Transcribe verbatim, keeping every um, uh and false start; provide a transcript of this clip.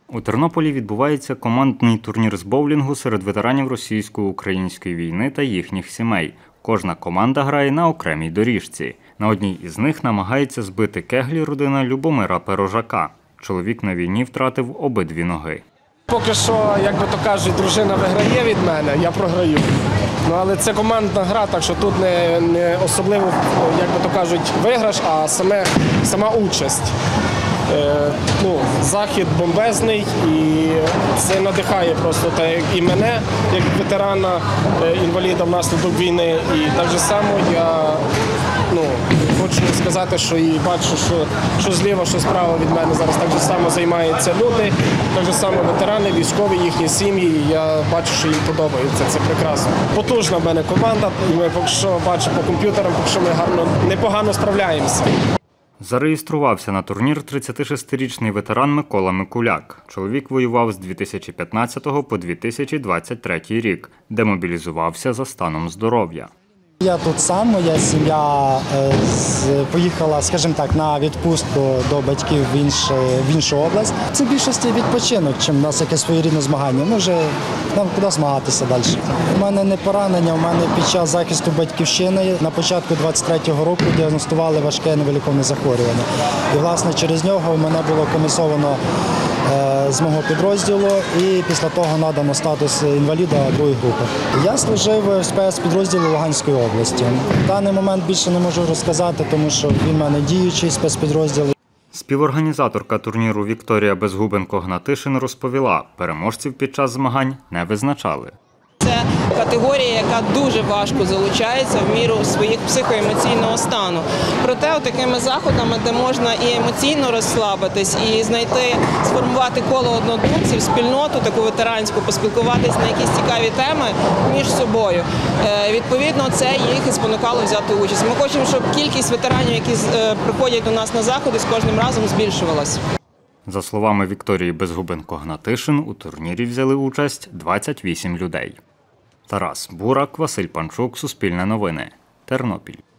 У Тернополі відбувається командний турнір з боулінгу серед ветеранів російсько-української війни та їхніх сімей. Кожна команда грає на окремій доріжці. На одній із них намагається збити кеглі родина Любомира Перожака. Чоловік на війні втратив обидві ноги. Поки що, як би то кажуть, дружина виграє від мене, я програю. Ну, але це командна гра, так що тут не, не особливо, як би то кажуть, виграш, а саме, сама участь. Е, ну, захід бомбезний, і це надихає просто так, і мене, як ветерана, е, інваліда внаслідок війни. І так же само я ну, хочу сказати, що і бачу, що, що зліва, що справа від мене зараз так же само займаються люди, так же само ветерани, військові, їхні сім'ї. І я бачу, що їм подобається, це прекрасно. Потужна в мене команда, і ми поки що бачимо по комп'ютерам, поки що ми гарно, непогано справляємося. Зареєструвався на турнір тридцятишестирічний ветеран Микола Микуляк. Чоловік воював з дві тисячі п'ятнадцятого по дві тисячі двадцять третій рік, де мобілізувався за станом здоров'я. Я тут сам, моя сім'я поїхала, скажімо так, на відпустку до батьків в іншу, в іншу область. Це в більшості відпочинок, чим у нас якесь своєрідне змагання. Ми вже нам куди змагатися далі. У мене не поранення, у мене під час захисту батьківщини на початку двадцять третього року діагностували важке невиліковне захворювання. І, власне, через нього в мене було комісовано з мого підрозділу і після того надано статус інваліда другої групи. Я служив в спецпідрозділі Луганської області. В даний момент більше не можу розказати, тому що він в мене діючий спецпідрозділ. Співорганізаторка турніру Вікторія Безгубенко-Гнатишин розповіла, переможців під час змагань не визначали. Це категорія, яка дуже важко залучається в міру своїх психоемоційного стану. Проте такими заходами, де можна і емоційно розслабитись, і знайти, сформувати коло однодумців, спільноту таку ветеранську, поспілкуватись на якісь цікаві теми між собою. Відповідно, це їх і спонукало взяти участь. Ми хочемо, щоб кількість ветеранів, які приходять до нас на заходи, з кожним разом збільшувалась. За словами Вікторії Безгубенко-Гнатишин, у турнірі взяли участь двадцять вісім людей. Тарас Бурак, Василь Панчук, Суспільне новини, Тернопіль.